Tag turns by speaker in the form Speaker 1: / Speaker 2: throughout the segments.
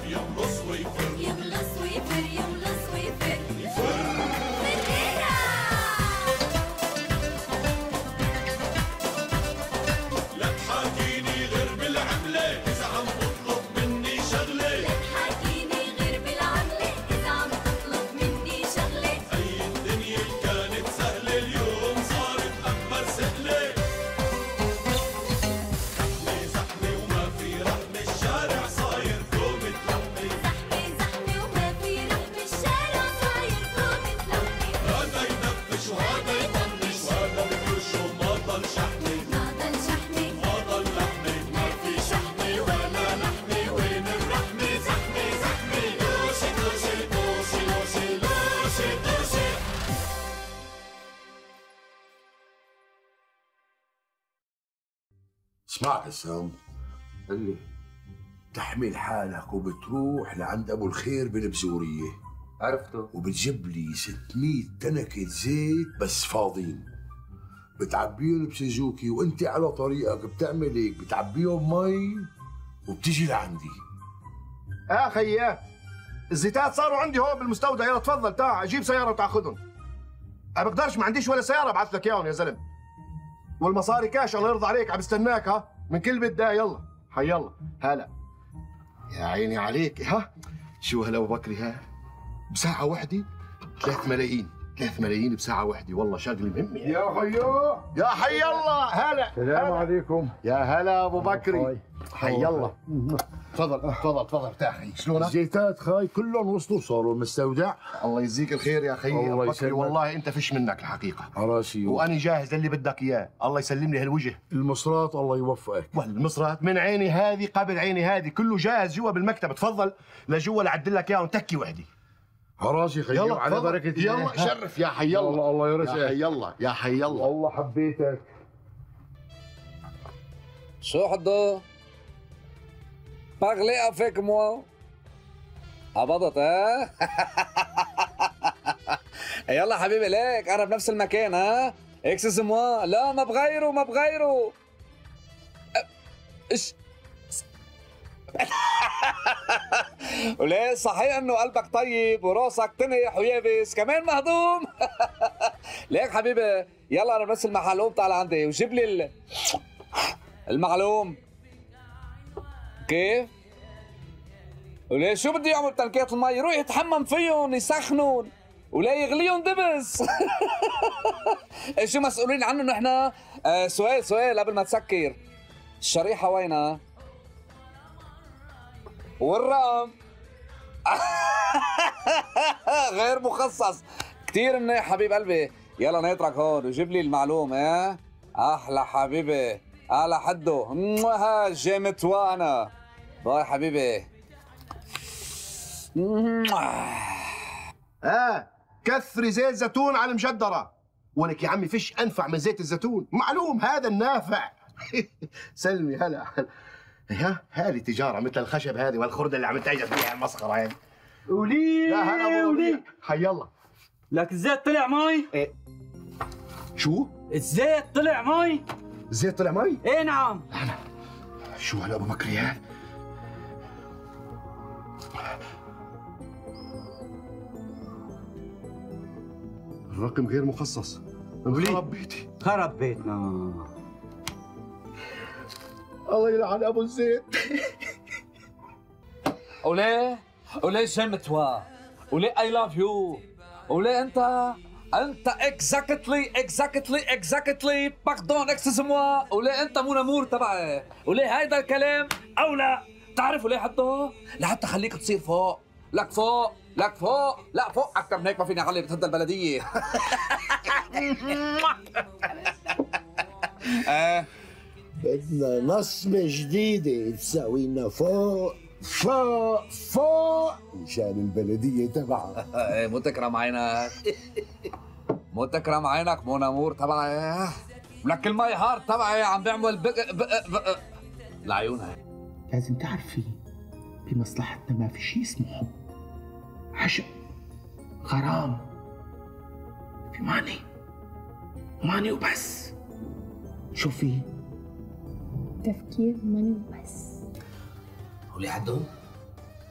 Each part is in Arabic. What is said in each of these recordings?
Speaker 1: يملص ويفر
Speaker 2: يملص ويفر يملص ويفر يفر
Speaker 1: لا تحاكيني غير بالعملة إذا عم تطلب مني شغلة.
Speaker 2: لا تحاكيني غير بالعملة إذا عم تطلب مني شغلة.
Speaker 1: أي الدنيا كانت سهلة اليوم صارت أكبر سهلة. زحمة زحمة وما في رحمة الشارع صاير كومة لحمة.
Speaker 2: زحمة زحمة وما في رحمة الشارع صاير كومة لحمة.
Speaker 1: هذا يدفش وهذا يطنش وهذا بفرش وما ضل شحمة.
Speaker 2: ما ضل شحمة
Speaker 1: ما ضل لحمة
Speaker 2: ما في شحمة ولا لحمة.
Speaker 1: وين الرحمة؟ زحمة زحمة دوشي دوشي دوشي دوشي دوشي دوشي.
Speaker 3: اسمع قسام، قال لي تحمل حالك وبتروح لعند ابو الخير بالبزوريه،
Speaker 4: عرفته.
Speaker 3: وبتجيب لي 600 تنكه زيت بس فاضيين، بتعبيهم بسوزوكي وانت على طريقك بتعمل هيك، بتعبيهم مي وبتيجي لعندي.
Speaker 5: خياه الزيتات صاروا عندي هون بالمستودع، يلا تفضل تعال اجيب سياره وتاخذهم. انا بقدرش، ما عنديش ولا سياره ابعث لك اياهم يا زلمه. والمصاري كاش الله يرضى عليك، عم بستناك ها من كل بدايه. يلا حي الله. هلا يا عيني عليك. ها شو هلا ابو بكري، ها بساعه واحده 3 ملايين 3 ملايين بساعه واحده، والله شغله مهمه.
Speaker 3: يا خيو،
Speaker 5: يا حي الله. هلا
Speaker 3: السلام عليكم.
Speaker 5: يا هلا ابو بكري. حي الله. تفضل تفضل تفضل ارتاح. شلونك؟
Speaker 3: الزيتات خاي كلهم وصلوا صاروا المستودع.
Speaker 5: الله يجزيك الخير يا خيي
Speaker 3: الله
Speaker 5: ابو بكري،
Speaker 3: يسلمك.
Speaker 5: والله انت فيش منك الحقيقه،
Speaker 3: عراسي
Speaker 5: وانا جاهز للي بدك اياه. الله يسلم لي هالوجه
Speaker 3: المصرات، الله يوفقك.
Speaker 5: والمصرات من عيني هذه قبل عيني هذه، كله جاهز جوا بالمكتب. تفضل لجوا لعدل لك اياهم تكي وحده.
Speaker 3: عراسي خيو،
Speaker 5: يلا
Speaker 3: على
Speaker 5: تفضل.
Speaker 3: بركة الله.
Speaker 5: يلا شرف يا حي الله.
Speaker 3: الله الله
Speaker 5: يا
Speaker 3: يرزقك.
Speaker 5: حي الله يا حي الله.
Speaker 3: والله حبيتك.
Speaker 4: شو حدو؟ Parlez avec moi. عبطت ها؟ يلا حبيبي ليك انا بنفس المكان ها؟ اكسس موا. لا ما بغيره ما بغيره. ايش؟ وليه صحيح انه قلبك طيب وراسك تنح ويابس كمان مهضوم. ليك حبيبي يلا انا بنفس المحل، قوم تعال عندي وجيب لي المعلوم. كيف؟ وليه شو بده يعمل بتنكات المي؟ يروح يتحمم فيهم يسخنون ولا يغليهم دبس. شو مسؤولين عنه نحن؟ سؤال قبل ما تسكر، الشريحة وينها؟ والرقم؟ غير مخصص. كثير منيح حبيب قلبي. يلا نترك هون وجيب لي المعلوم. احلى حبيبي على حده. ها جيمت وانا باي حبيبي.
Speaker 5: كثري زيت زيتون على المجدره. ولك يا عمي فيش انفع من زيت الزيتون، معلوم هذا النافع. سلمي هلا. هذه تجاره مثل الخشب هذه والخرده اللي عم تاجر فيها المسخره هذه.
Speaker 6: ولي
Speaker 5: يا هلا ابو ولي. حي الله.
Speaker 6: لك الزيت طلع مي.
Speaker 5: إيه؟ شو؟
Speaker 6: الزيت طلع مي.
Speaker 5: الزيت طلع مي؟
Speaker 6: ايه نعم.
Speaker 5: شو هلا ابو بكري ها؟ الرقم غير مخصص. خرب بيتي.
Speaker 6: خرب بيتنا.
Speaker 5: الله يلعن ابو الزيت.
Speaker 4: وليه جيمتوا؟ وليه اي لاف يو؟ وليه انت اكزاكتلي باردون اكسسموا؟ وليه انت مو نمور تبعي؟ وليه هيدا الكلام او لا؟ بتعرفوا ليه حطه؟ لحتى خليك تصير فوق. لك فوق لا فوق اكثر من هيك ما فيني اعلي بتهدى البلديه.
Speaker 7: بدنا نصمة جديدة تساوي لنا فوق مشان البلدية تبعها.
Speaker 4: مو تكرم عينك. مو تكرم عينك مو نمور تبعي. لك المي هارد تبعي عم بيعمل بق لعيونها.
Speaker 8: لازم تعرفي بمصلحتنا ما في شيء اسمه حب، عشق، غرام، في ماني وبس. شوفي
Speaker 9: تفكير ماني وبس.
Speaker 4: قولي حدهم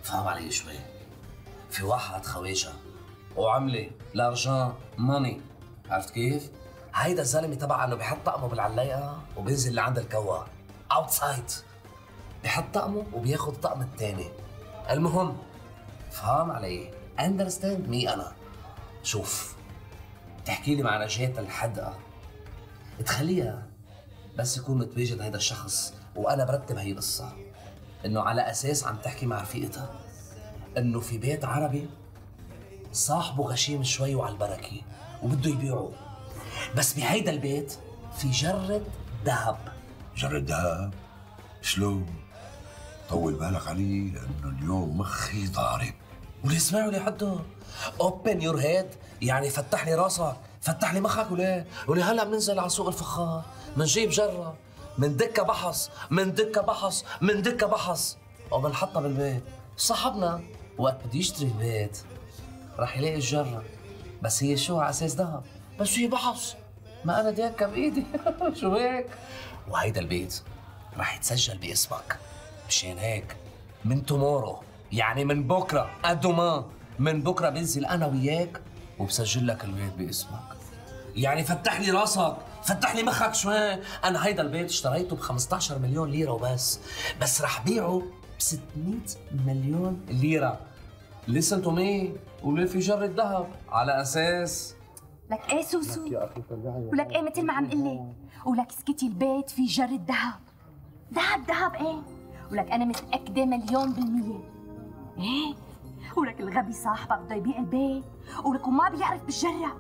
Speaker 9: فهم علي شوي. في واحد خواجه وعمله لارجان ماني، عرفت كيف؟ هيدا الزلمه تبع انه بيحط طقمه بالعلاقه وبينزل لعند الكوا اوتسايد، بيحط طقمه وبياخذ الطقم الثاني. المهم فهم علي؟ اندرستاند مي انا. شوف تحكي لي مع نجاة الحدقه، تخليها بس يكون متواجد هيدا الشخص وانا برتب هي القصه، انه على اساس عم تحكي مع رفيقتها انه في بيت عربي صاحبه غشيم شوي وعلى البركه وبده يبيعه، بس بهيدا البيت في جرة ذهب.
Speaker 3: جرة ذهب؟ شلون؟ طول بالك علي لانه اليوم مخي ضارب.
Speaker 9: وليه اسمعوا لي حده اوبن يور هيد، يعني فتح لي راسك، فتح لي مخك. وليه هلا بننزل على سوق الفخار بنجيب جرة، مندكها بحص، مندكها بحص، مندكها بحص، وبنحطها بالبيت. صاحبنا وقت بده يشتري البيت رح يلاقي الجرة، بس هي شو على اساس ذهب، بس هي بحص، ما انا ديكها بايدي. شو هيك؟ وهيدا البيت رح يتسجل باسمك. مشان هيك من تومورو، يعني من بكره ادوما، من بكره بنزل انا وياك وبسجل لك البيت باسمك. يعني فتح لي راسك، فتح لي مخك شوي. انا هيدا البيت اشتريته ب 15 مليون ليره وبس، بس رح بيعه ب 600 مليون ليره. listen to me. وليه في جرة ذهب على اساس
Speaker 2: لك ايه سوسو؟ ولك ايه مثل ما عم قلك؟ ولك اسكتي، البيت في جرة ذهب. ذهب ايه؟ ولك انا متأكدة 1,000,000%. ايه؟ ولك الغبي صاحبك بده يبيع البيت ولك وما بيعرف بالجرة.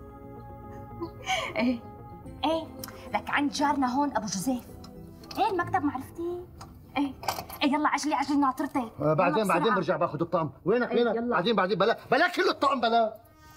Speaker 2: ايه لك عند جارنا هون ابو جوزيف. ايه المكتب معرفتي؟ ايه يلا عجلي ناطرتك.
Speaker 5: بعدين برجع باخذ الطعم. وينك؟ بعدين بلا كل الطعم بلا.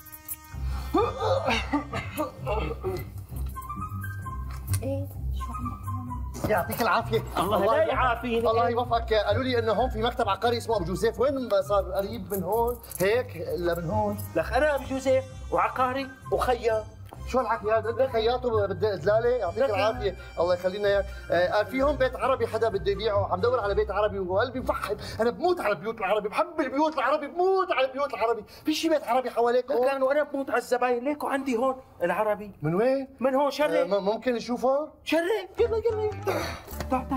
Speaker 2: ايه شو عندك؟
Speaker 5: يعطيك العافية.
Speaker 6: الله لا يعافيني.
Speaker 5: الله يوفقك. قالوا لي انه هون في مكتب عقاري اسمه ابو جوزيف. وين صار قريب من هون هيك الا من هون؟
Speaker 6: لك انا ابو جوزيف وعقاري وخياط.
Speaker 5: شو الحكي هذا؟ خياط وبدي دلاله. يعطيك العافيه. الله يخلينا اياك. قال في هون بيت عربي حدا بده يبيعه، عم دور على بيت عربي وقلبي مفحم. انا بموت على البيوت العربي، بحب البيوت العربي، بموت على البيوت العربي. في شي بيت عربي حواليك هون؟
Speaker 6: كان وانا بموت على الزباين. ليكو عندي هون العربي.
Speaker 5: من وين؟
Speaker 6: من هون شري.
Speaker 5: ممكن نشوفه؟
Speaker 6: شري يلا تعال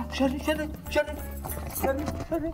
Speaker 6: شري.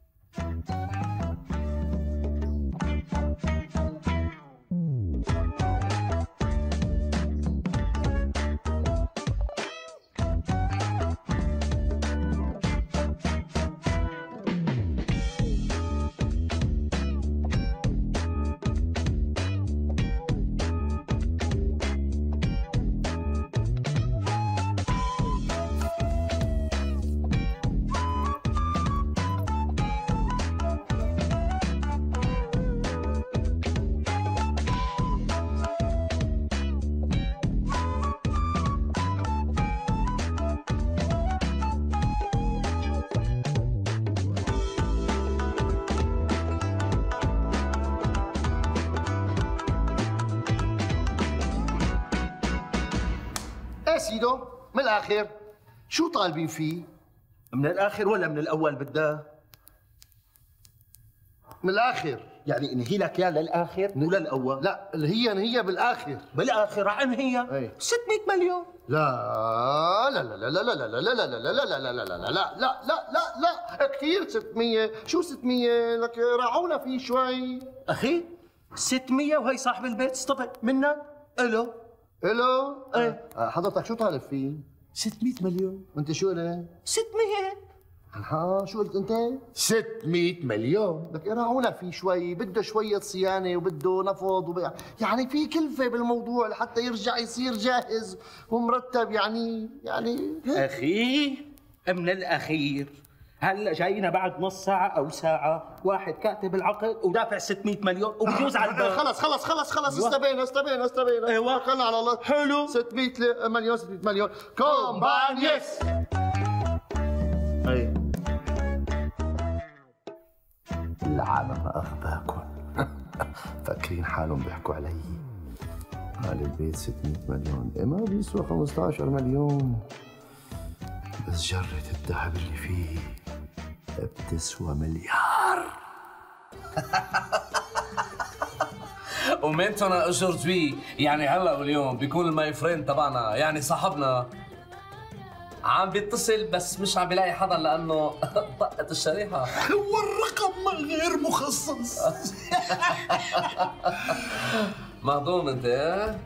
Speaker 5: سيدو من الاخر شو طالبين فيه؟
Speaker 6: من الاخر ولا من الاول بدها؟
Speaker 5: من الاخر.
Speaker 6: يعني انهي لك يا للاخر ولا الاول؟
Speaker 5: لا هي بالاخر.
Speaker 6: بالاخر عن هي 600 مليون.
Speaker 5: لا لا لا لا لا لا لا لا لا لا لا لا لا لا لا لا لا لا لا كثير 600. شو 600 لك راعونا فيه شوي
Speaker 6: اخي. 600 وهي صاحب البيت اصطفى منك الو
Speaker 5: ايه. حضرتك شو طالب فيه؟
Speaker 6: 600 مليون.
Speaker 5: وانت شو قلت؟
Speaker 6: 600.
Speaker 5: شو قلت انت؟ 600 مليون. لك راعونا فيه شوي، بده شوية صيانة وبده نفض يعني في كلفة بالموضوع لحتى يرجع يصير جاهز ومرتب يعني
Speaker 6: اخي من الاخير. هلا جاينا بعد نص ساعة أو ساعة، واحد كاتب العقد ودافع 600 مليون وبجوز على الباب.
Speaker 5: خلص استبينا.
Speaker 6: ايوه
Speaker 5: خلنا على الله.
Speaker 6: حلو.
Speaker 5: 600 مليون كومبانيس.
Speaker 6: اي
Speaker 7: العالم أغباكم. فاكرين حالهم بيحكوا علي. قال البيت 600 مليون، ما بيسوى 15 مليون. بس جرة الذهب اللي فيه بتسوى مليار.
Speaker 9: ومنتنا اجوردوي يعني هلا واليوم بيكون الماي فريند تبعنا يعني صاحبنا عم بيتصل بس مش عم بيلاقي حدا لانه طقت الشريحه.
Speaker 3: والرقم غير مخصص.
Speaker 9: مهضوم انت ايه؟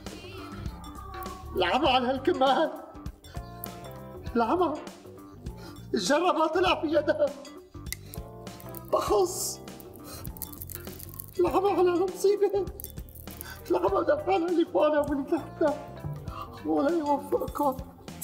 Speaker 5: لعبوا على هالكمان، لعبوا جربها طلع في يدها بخص، لعبوا على المصيبة، لعبوا دفعنا اللي فوقنا واللي تحتنا، ولا يوفقكم.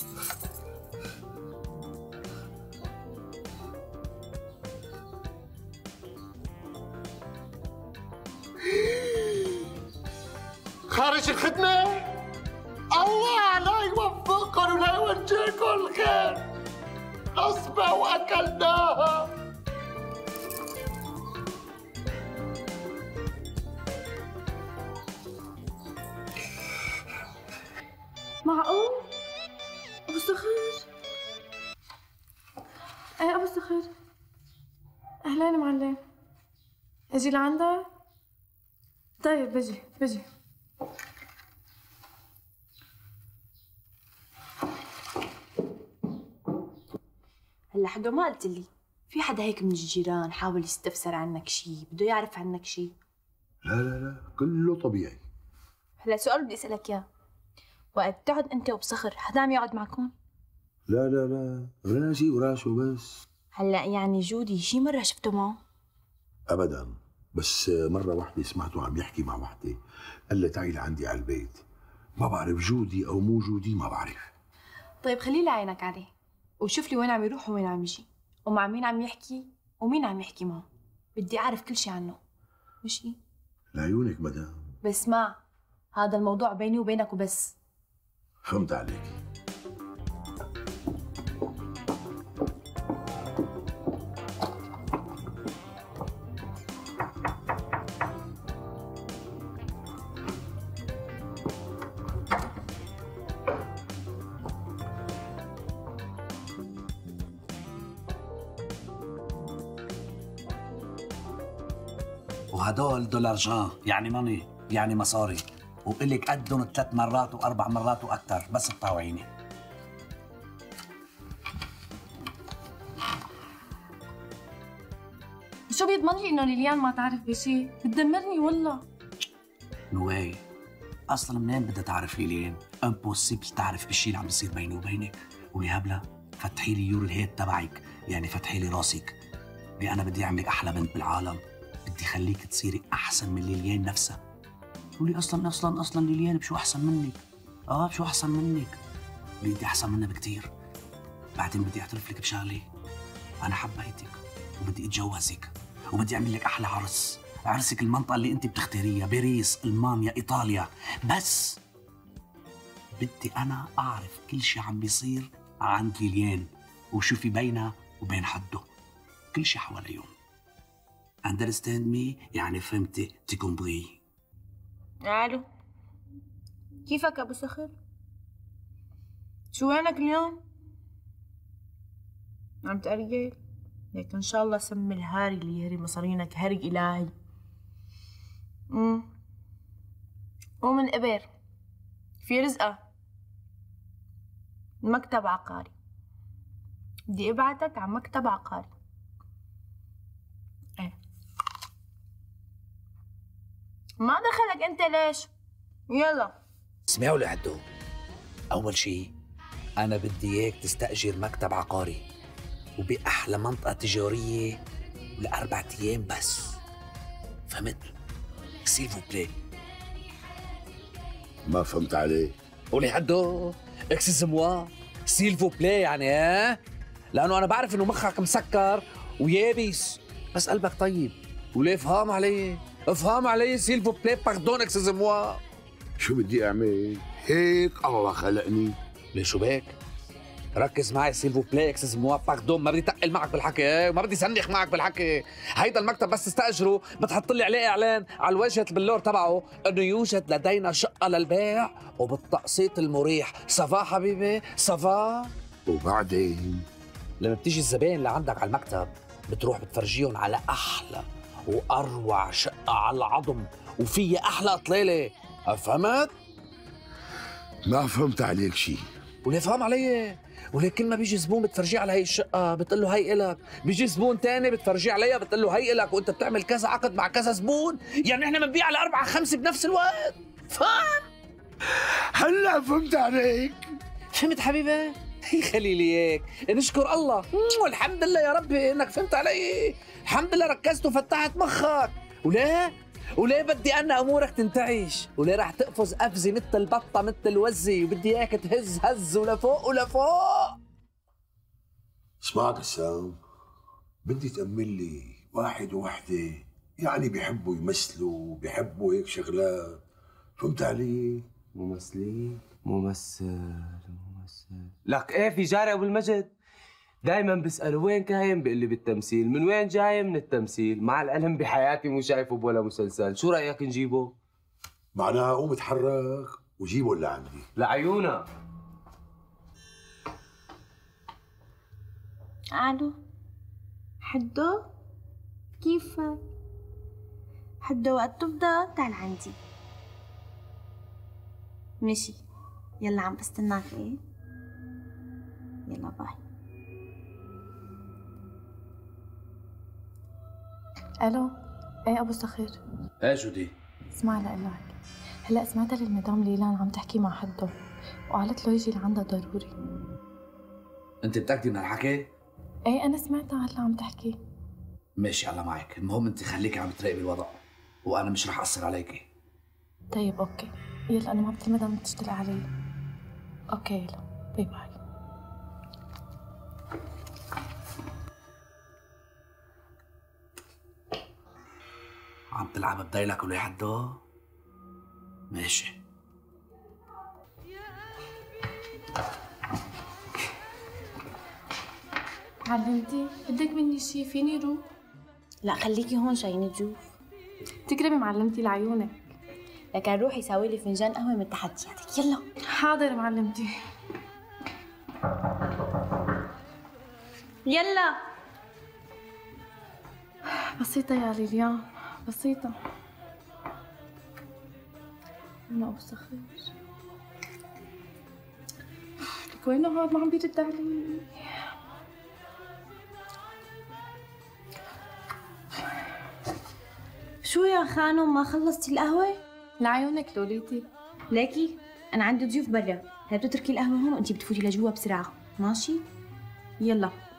Speaker 5: خارج الخدمة، الله لا يوفقكم ولا يوجهكم الخير، نصبة وأكلناها.
Speaker 2: معقول؟ أبو صخر؟ ايه أبو صخر؟ أهلين معلم، أجي لعندك؟ طيب بجي. هلا حدو ما قلت لي في حدا هيك من الجيران حاول يستفسر عنك شيء، بده يعرف عنك شيء؟
Speaker 3: لا كله طبيعي.
Speaker 2: هلا سؤال بدي اسالك اياه، وقت تقعد انت وبصخر حدا عم يقعد معكم؟
Speaker 3: لا راسي وراسه بس.
Speaker 2: هلا يعني جودي شي مره شفته معه؟
Speaker 3: ابدا، بس مره واحده سمعته عم يحكي مع وحده، قال لها تعي لعندي على البيت. ما بعرف جودي او مو جودي، ما بعرف.
Speaker 2: طيب خلي لي عينك عليه وشوف لي وين عم يروح ووين عم يجي ومع مين عم يحكي ومين عم يحكي معه، بدي اعرف كل شيء عنه. ماشي؟
Speaker 3: لعيونك مدام.
Speaker 2: بس اسمع، هذا الموضوع بيني وبينك وبس.
Speaker 3: فهمت عليك.
Speaker 9: وهدول دولارجان يعني ماني يعني مصاري، وإلك قدهم 3 مرات و4 مرات وأكثر، بس تطاوعيني.
Speaker 2: شو بيضمن لي انه ليليان ما تعرف بشي؟ بتدمرني والله.
Speaker 9: نواي اصلا منين بدها تعرف ليلين؟ امبوسيبل تعرف بالشيء اللي عم بيصير بيني وبينك. ولي هبله فتحي لي يور الهيد تبعك، يعني فتحي لي راسك، لأ انا بدي اعملك احلى بنت بالعالم، بدي خليك تصيري احسن من ليليان نفسها. قولي اصلا ليليان بشو احسن منك؟ بشو احسن منك؟ بدي احسن منها بكتير. بعدين بدي اعترف لك بشغله، انا حبيتك وبدي اتجوزك وبدي اعمل لك احلى عرس، عرسك المنطقه اللي انت بتختاريها، باريس، المانيا، ايطاليا، بس بدي انا اعرف كل شيء عم بيصير عند ليليان وشو في بينها وبين حده، كل شيء حواليهم. understand me يعني فهمتي؟ تكومبري.
Speaker 2: الو، كيفك ابو صخر؟ شو وينك اليوم؟ عم تقريل؟ ليك ان شاء الله سمي الهاري اللي يهري مصارينك هري الهي. ومن قبر في رزقه مكتب عقاري، بدي ابعتك على مكتب عقاري. ايه ما دخلك انت ليش؟ يلا
Speaker 9: اسمعوا لي عدو، اول شيء انا بدي اياك تستاجر مكتب عقاري وبأحلى منطقة تجارية ل4 أيام بس، فهمت؟ سيلفو بلاي.
Speaker 3: ما فهمت عليه.
Speaker 4: قولي حدو اكسس موا سيلفو بلاي يعني لأنه أنا بعرف إنه مخك مسكر ويابس بس قلبك طيب. وليه افهم علي سيلفو بلاي باردون اكسس موا.
Speaker 3: شو بدي أعمل؟ هيك الله خلقني.
Speaker 4: ليه شو بك؟ ركز معي سيلفو بلاي اكسس موا باردون، ما بدي تقل معك بالحكي وما بدي سنخ معك بالحكي. هيدا المكتب بس تستأجره بتحط لي عليه اعلان على الواجهة البلور تبعه انه يوجد لدينا شقة للبيع وبالتقسيط المريح. صفا حبيبي صفا؟
Speaker 3: وبعدين
Speaker 4: لما بتيجي الزبائن لعندك على المكتب بتروح بتفرجيهم على احلى
Speaker 9: واروع شقه على العظم وفيها احلى طليله، فهمت؟
Speaker 3: ما فهمت عليك شيء.
Speaker 9: وليه فهم علي؟ وليه كل ما بيجي زبون بتفرجيه على هي الشقه بتقول له هي إلك، بيجي زبون تاني بتفرجيه عليها بتقول له هي إلك، وانت بتعمل كذا عقد مع كذا زبون، يعني احنا بنبيع على 4 5 بنفس الوقت، فهم؟
Speaker 3: هلا فهمت عليك.
Speaker 9: فهمت حبيبي؟ خليلي هيك، نشكر الله، والحمد لله يا ربي انك فهمت علي، الحمد لله ركزت وفتحت مخك، وليه بدي انا امورك تنتعش، وليه رح تقفز قفزه مثل البطه مثل الوزه، وبدي اياك تهز هز ولفوق ولفوق.
Speaker 3: اسمع قسام، بدي تأمن لي واحد ووحدة يعني بيحبوا يمثلوا بيحبوا هيك شغلات، فهمت علي؟
Speaker 10: ممثل لك ايه في جاري ابو المجد دايما بسأله وين كاين بيقول لي بالتمثيل، من وين جاي؟ من التمثيل، مع العلم بحياتي مو شايفه بولا مسلسل، شو رأيك نجيبه؟
Speaker 3: معناها قوم اتحرك وجيبه اللي عندي.
Speaker 10: لعيونا.
Speaker 11: الو حدو، كيفك؟ حدو وقت تفضى تعال عندي. ماشي، يلا عم بستناك. ايه يلا باي.
Speaker 12: الو، ايه ابو صخير؟
Speaker 9: ايه جودي؟
Speaker 12: اسمع لك، هلا سمعت المدام ليلان عم تحكي مع حده وقالت له يجي لعندها ضروري.
Speaker 9: انت متأكدة من هالحكي؟
Speaker 12: ايه انا سمعتها هلا عم تحكي.
Speaker 9: ماشي الله معك، المهم انت خليكي عم تراقبي الوضع وانا مش رح اثر عليكي.
Speaker 12: طيب اوكي، يلا انا ما بدي المدام تشتغل علي. اوكي يلا باي باي.
Speaker 9: عم تلعب بديلك ولا حدو؟ ماشي.
Speaker 12: معلمتي بدك مني شي؟ فيني روح؟
Speaker 11: لا خليكي هون شايني تشوف.
Speaker 12: تكرمي معلمتي لعيونك.
Speaker 11: لكن روحي ساوي لي فنجان قهوه من تحت يدك. يلا.
Speaker 12: حاضر معلمتي.
Speaker 11: يلا.
Speaker 12: بسيطة يا ليليان، بسيطة. أنا أبو صخير. لك وينه هاد ما عم بيرد علي؟
Speaker 11: شو يا خانم ما خلصتي القهوة؟
Speaker 12: لعيونك لوليتي.
Speaker 11: ليكي أنا عندي ضيوف برا، هي بتتركي القهوة هون وأنتي بتفوتي لجوا بسرعة، ماشي؟ يلا.